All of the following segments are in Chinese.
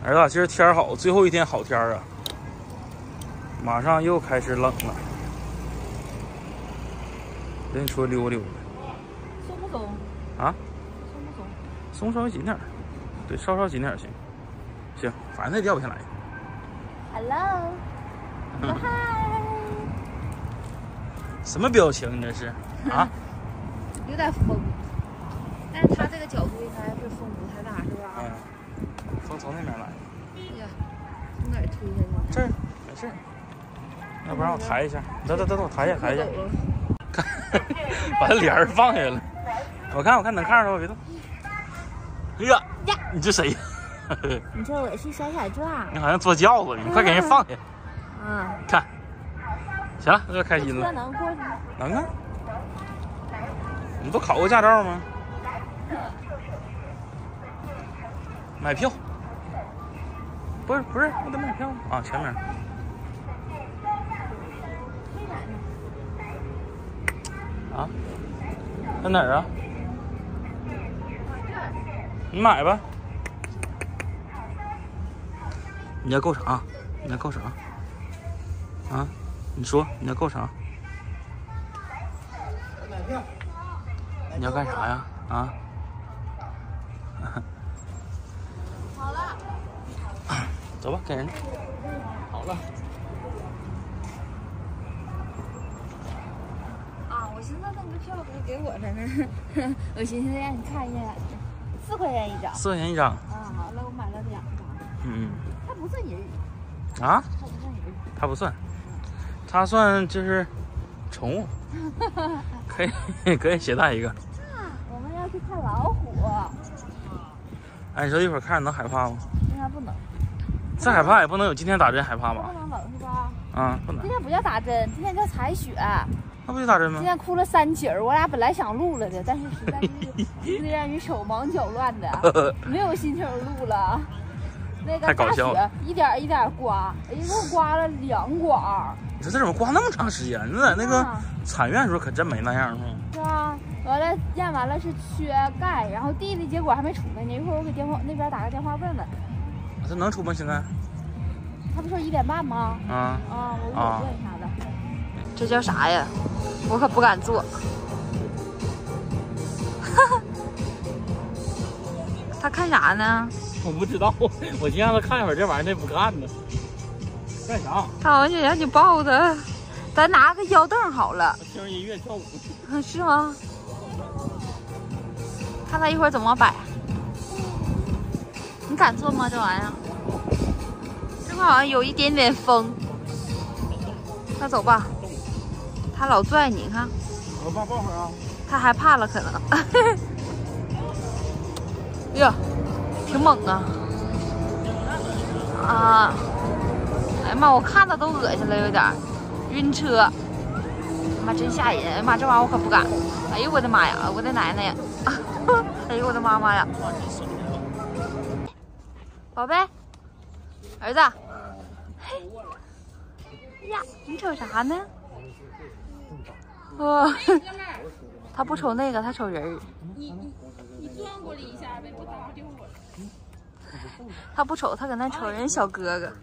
儿子，今儿天好，最后一天好天啊！马上又开始冷了，跟你出去溜达溜达。 松不松？ 啊？ 松不松？ 松稍微紧点，对，稍紧点行。行，反正那掉不下来。 Hello， 嗨。 什么表情？你这是？啊？ 有点风，但是它这个角度应该是风不太大，是吧？ 嗯。风从那边来。 哎呀，从哪儿推下去？ 这儿没事。要不然我抬一下。等，我抬一下。看，把他脸儿放下了。我看能看着吗？别动。哎呀，你这谁？ 你说我是小壮。 你好像坐轿子，你快给人放下。 嗯。 看。行了，这开心了。 车能过去吗？ 能啊。你不考过驾照吗？买票。不是，我得买票啊，前面。啊？在哪儿啊？你买吧。你要够啥？你要够啥？啊？你说你要够啥？买票。你要干啥呀？啊？ 好了。 走吧，给人。好了。 啊，我寻思那个票不是给我的呢，我寻思让你看一眼，4块钱一张。 4块钱一张。 啊，好了，我买了2张。 嗯。 它不算人。 啊？ 它不算人。 它不算，它算就是宠物，可以携带一个。 我们要去看老虎。 哎，你说一会儿看着能害怕吗？ 应该不能。 再害怕也不能有今天打针害怕吧？ 不能冷是吧？ 啊，不能。 今天不叫打针，今天叫采血。 那不就打针吗？ 今天哭了3起儿，我俩本来想录了的，但是实在是虽然于手忙脚乱的，没有心情录了。那个大雪一点一点刮，一共刮了2管。 你说这怎么刮那么长时间？你在那个产院的时候可真没那样是吗？ 是啊，完了验完了是缺钙，然后弟弟结果还没出来呢，一会儿我给那边打个电话问问。 这能出吗？现在？ 他不说1点半吗？我一会儿问一下子。这叫啥呀？我可不敢坐。他看啥呢？ 我不知道，我先让他看一会儿这玩意儿，他不看呢。干啥？ 他好像让你抱他，咱拿个腰凳好了。 我听音乐跳舞。 是吗？看他一会儿怎么摆。你敢坐吗？这玩意儿？这块好像有一点点风。那走吧。他老拽你，看。 我爸抱会儿啊。 他害怕了，可能。呀，挺猛啊！啊！哎呀妈，我看着都恶心了，有点晕车。妈，真吓人！哎呀妈，这玩意儿我可不敢。哎呦我的妈呀！我的奶奶呀！哎呦我的妈妈呀！宝贝，儿子，嘿呀，你瞅啥呢？他不瞅那个，他瞅人儿。你转过来一下呗，不打丢我了。他不瞅，他搁那瞅人小哥哥。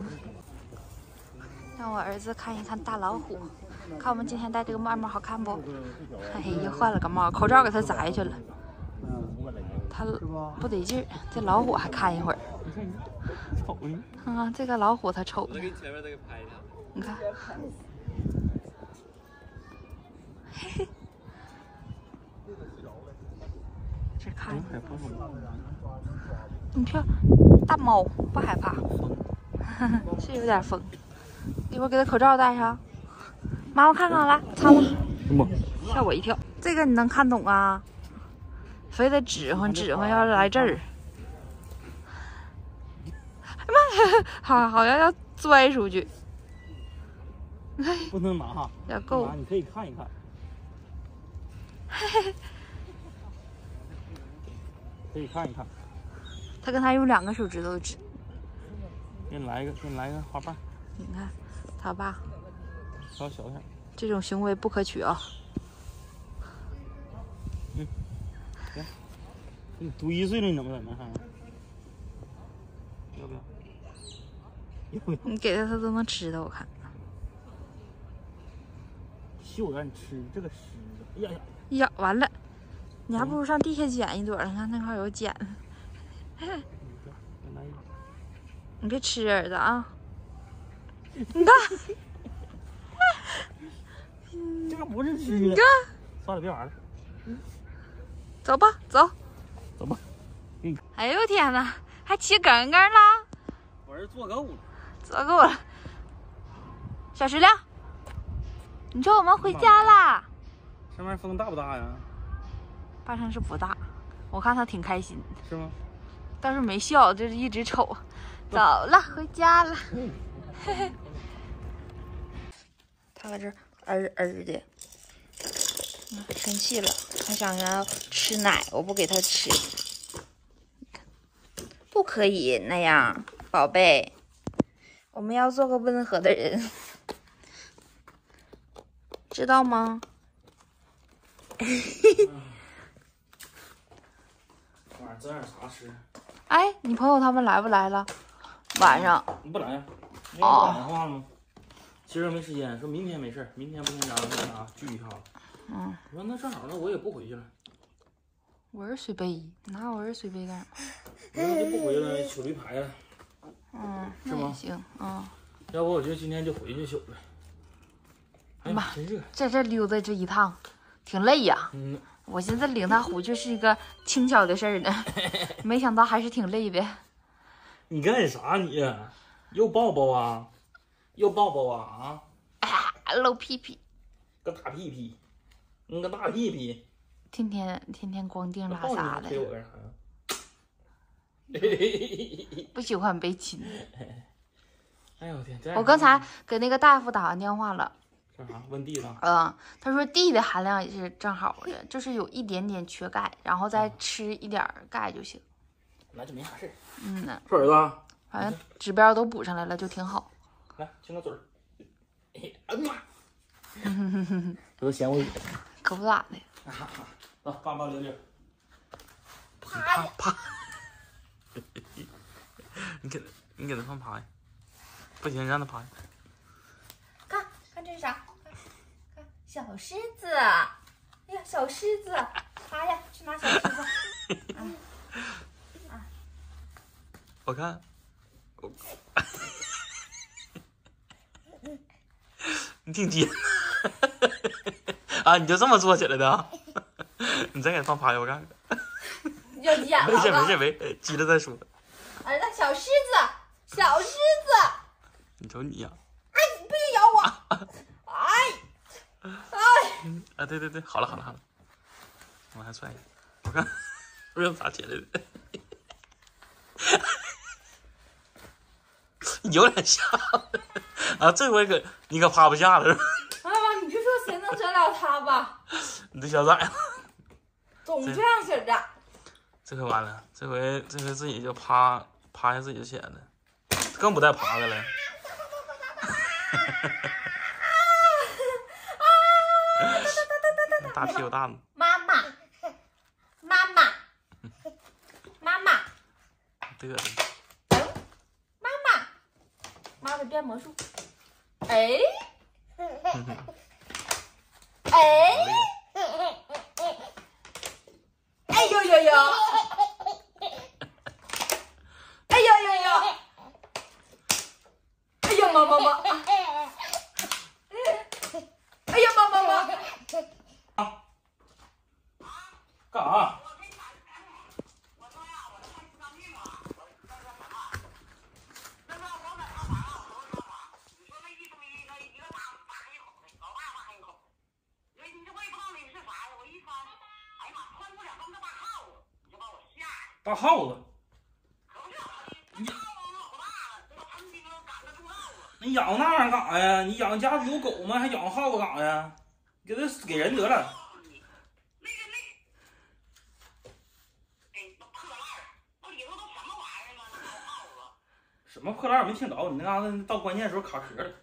让我儿子看一看大老虎，看我们今天戴这个帽好看不？哎呀，换了个帽，口罩给他摘下去了。他不得劲儿，这老虎还看一会儿。啊，这个老虎他瞅呢。你看。嘿嘿。这看你看，大猫不害怕，是有点风。一会儿给他口罩戴上。妈妈看看来，擦擦，吓我一跳。这个你能看懂啊？非得指挥要来这儿。哎妈，好像要拽出去。 不能拿哈， 要够。 你可以看一看。可以看一看。 他跟他用2个手指头指。 给你来一个花瓣。 你看，他爸。 稍小点。 这种行为不可取啊！ 行，你读1岁了，你怎么在那还？要不要？ 你给它都能吃的，我看。 秀让你吃这个狮子，哎呀呀！ 呀，完了，你还不如上地下捡一朵，你看那块有捡。你别吃儿子啊！你看， 这个不是吃的。 你看， 算了，别玩了。 走吧，走， 走吧。 哎呦天哪，还起梗梗了！ 我是坐够了， 坐够了。小石榴，你说我们回家啦？ 上面风大不大呀？ 八成是不大，我看他挺开心的。 是吗？ 倒是没笑，就是一直瞅。走了，回家了。嘿嘿。他搁这的，生气了，他想要吃奶，我不给他吃。不可以那样，宝贝，我们要做个温和的人，知道吗？ 晚上整点啥吃？ 哎，你朋友他们来不来了？晚上你不来呀？你给我打电话吗？今儿没时间，说明天没事，明天不行咱们俩聚一下子。 嗯， 我说那正好，那我也不回去了。 我是随背，拿我是随背干什么？ 我说就不回了，取驴牌了。 嗯， 是吗？ 行，嗯。 要不我就今天就回去取了。哎呀，真热！ 在这溜达这一趟，挺累呀。 嗯。 我寻思领他回去是一个轻巧的事儿呢，没想到还是挺累的。 你干啥你？又抱抱啊？又抱抱啊？ 啊！露屁屁， 个大屁屁，你个大屁屁， 天天光腚拉撒的。 陪我干啥呀？ 不喜欢被亲。 哎呦我天！ 我刚才给那个大夫打完电话了。 干啥？问地了？ 他说地的含量也是正好的，就是有一点点缺钙，然后再吃一点钙就行。 那就没啥事。 嗯呢。 说儿子， 反正指标都补上来了，就挺好。 来亲个嘴儿。哎呀妈！这都嫌我远。 可不咋的。 来，爸爸溜溜。 啪啪。你给他放趴下。不行，让他趴下。 看这是啥？看小狮子，哎呀，小狮子，趴下去拿小狮子。 我看，你挺尖啊！你就这么坐起来的？你再给他放趴下，我看看。 要急眼了。 没急了再说。 儿子，小狮子，小狮子。 你瞅你呀！ 哎，你不许咬我！ 啊，对，好了，我还踹你，我看不知道咋起来的，有点像啊，这回你可趴不下了是吧？ 妈妈，你就说谁能整了他吧？ 你这小崽子， 总这样式的。 这回完了，这回自己就趴下自己就起来了，更不带爬的了。大屁股大吗？ 妈妈， 嘚瑟。 妈的变魔术。哎，哎呦呦呦！哎呦呦呦！哎呦妈！哎呀妈！ 干啥？大耗子，你养那玩意儿干啥呀？你养家里有狗吗？还养耗子干啥呀？给人得了。什么破烂儿没听着？你那嘎达到关键时候卡壳了。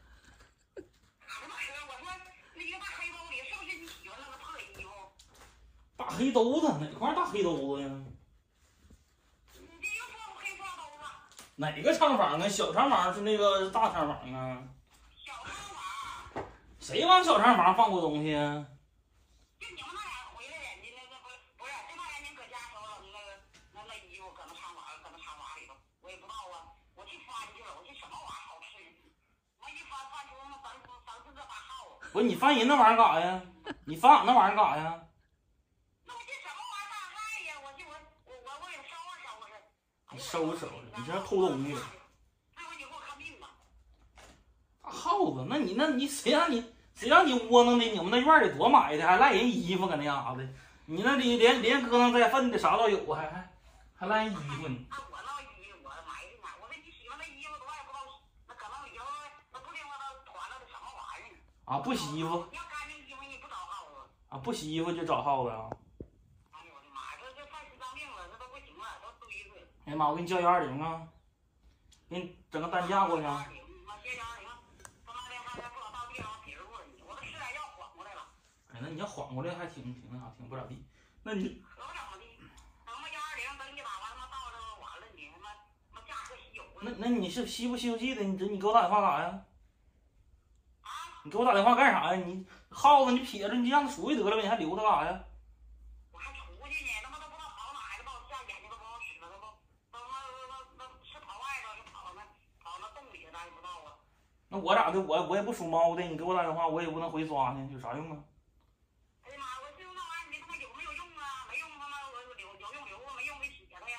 大黑兜子哪块大黑兜子呀？ 哪个厂房啊？小厂房是那个大厂房啊？ 小厂房。 谁往小厂房放过东西啊？ 就你们那俩回来的，你那不是这帮人您搁家时候那衣服搁那厂房里头，我也不知道啊。我去翻去了，我去什么玩意儿好吃？我一翻出那3、4个大号。 不是你翻人那玩意儿干啥呀？你翻俺那玩意儿干啥呀？ 那我这什么玩意儿大害呀？我也收拾。 你收拾，你这偷东西了。 那我你给我看病吧。 大耗子，那你谁让你窝囊的？你们那院里多埋汰，还赖人衣服搁那嘎子，你那里连搁那带粪的啥都有，还赖人衣服呢。 那我那衣服我埋汰呢，我说你媳妇那衣服我也不知道，那搁那里头那不定那团了的什么玩意儿啊，不洗衣服。 你要干净衣服你不找耗子。 啊，不洗衣服就找耗子啊。 哎呦我的妈，这太心脏病了，这都不行了，都堆死。 哎呀妈，我给你叫120啊，给你整个担架过去啊。哎，那你要缓过来还挺那啥，挺不咋地。那你可不怎么地，等他妈120等你打完他妈到这完了，你他妈驾鹤西游了。 那你是西不西游记的？你给我打电话干啥呀？ 啊？ 你给我打电话干啥呀？你耗子你撇着，你让他出去得了呗，你还留他干啥呀？ 我还出去呢，他妈都不知道跑哪去了，把我吓眼睛都不好使了，都是跑外头，是跑那洞里，咱也不知道啊。 那我咋的？我也不属猫的，你给我打电话我也不能回刷呢，有啥用啊？ 哎呀妈，我这那玩意儿你他妈有没有用啊？没用他妈我有用留啊，没用给撇了呀。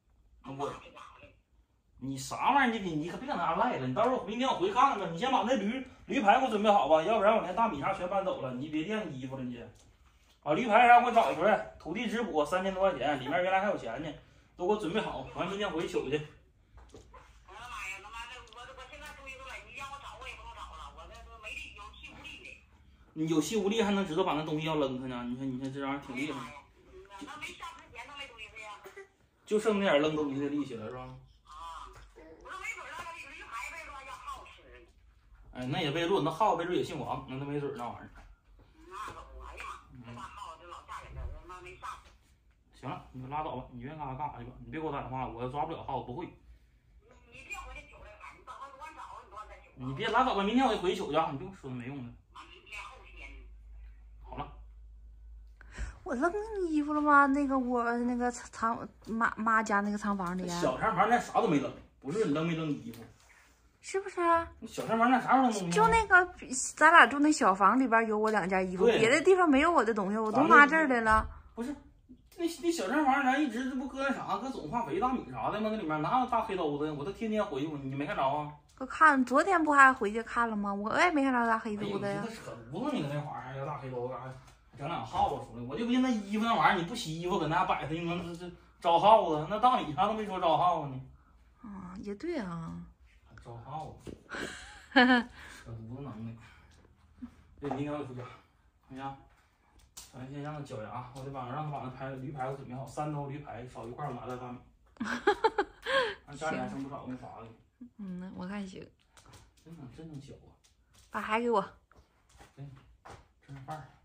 你啥玩意儿？你可别搁那赖了，你到时候明天我回看看吧。你先把那驴牌给我准备好吧，要不然我连大米啥全搬走了，你别垫衣服了你。把驴牌啥给我找出来，土地质补3000多块钱，里面原来还有钱呢，都给我准备好，完明天回去取去。 我的妈呀，他妈的我现在堆着了，你让我找我也不能找了，我这没力，有气无力的。 你有气无力还能知道把那东西要扔开呢？你看这玩意儿挺厉害。 那没下之前都没堆着呀。 就剩那点扔东西的力气了是吧？ 啊，我说没准那个驴牌被说要耗吃。 哎，那也背住，那耗子背住也姓王，那没准那玩意儿。 那可不，哎呀妈，这把耗子老吓人了，他妈没上。 行了，你就拉倒吧，你愿意干啥干啥去吧，你别给我打电话，我抓不了耗子，不会。 你别回去取来，你等他多晚找你多晚再取。 你别拉倒吧，明天我就回去取去啊，你别说那没用的。 明天后天。 好了。 我扔衣服了吗？那个我那个妈家那个厂房里。 小厂房那啥都没扔，不是你扔没扔衣服。 是不是？ 小厂房那啥时候扔东西？ 就那个咱俩住那小房里边有我2件衣服，别的地方没有我的东西，我都拿这儿来了。 不是，那小厂房咱一直这不搁那啥，搁总化肥、大米啥的吗？那里面哪有大黑兜子？我都天天回去，你没看着啊？ 我看昨天不还回去看了吗？我也没看着大黑兜子呀。 这扯犊子，你搁那块儿还要大黑兜子干啥？整2耗子出来，我就不信那衣服那玩意儿你不洗衣服搁那摆着，你能这招耗子？那大米啥都没说招耗子呢。 啊，也对啊。 招耗子，扯犊子能耐。对，明天我得回家，回家，咱先让他绞牙，我得让他把那驴排给准备好，3兜驴排少一块麻袋大米。俺家里还剩不少，我给你发给你。 嗯，我看行。 真能搅啊！ 把海给我。 对，吃饭。